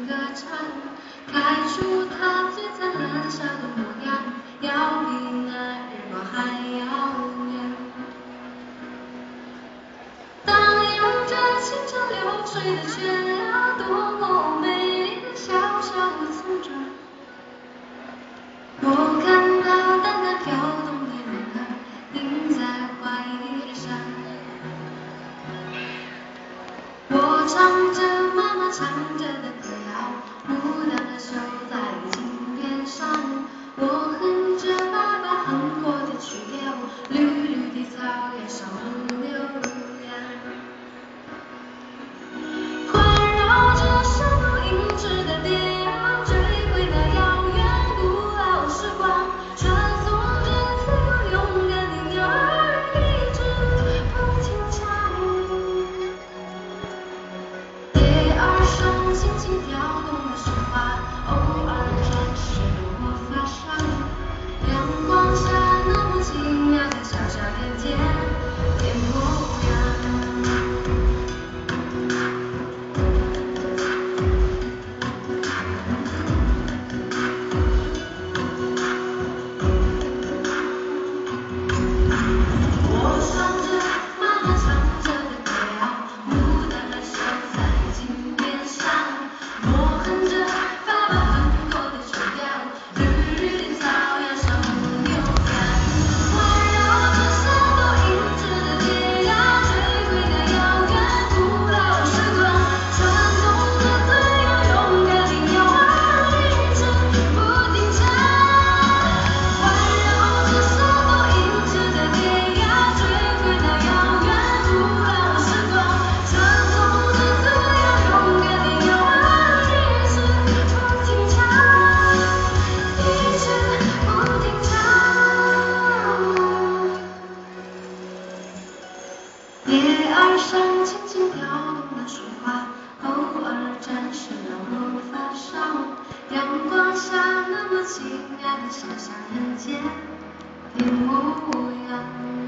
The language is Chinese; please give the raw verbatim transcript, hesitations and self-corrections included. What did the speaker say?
歌唱，开出它最灿烂的笑的模样，要比那日光还遥远。荡漾着清澈流水的泉呀，多么美丽的小小的村庄。我看到淡淡飘动的人儿印在怀里上，我唱着妈妈唱着的歌谣，牡丹的手在井边上，我哼着爸爸哼过的曲调，绿绿的草原上红牛羊，环绕着山路银质的蝶呀，追回那遥远古老时光，传颂着自由勇敢的鸟儿一直不停唱。叶儿上轻轻跳动的雪花，偶尔转逝我发梢，阳光下那么奇妙的小小人间变模样。我唱着妈妈唱着的歌谣，牡丹的手在井边上，我哼着爸爸哼过的曲调，绿绿的草原上红牛羊，环绕着山沟银质的蝶呀，追回那遥远古老时光，传颂着自由勇敢的鸟儿一直不停唱，环绕着山沟银质的蝶呀，追回那遥远古老时光，传颂着自由勇敢的鸟儿一直不停唱，一直不停唱。叶儿上轻轻跳动的雪花，偶尔沾湿了我发梢，阳光下那么亲爱的小小人间变模样。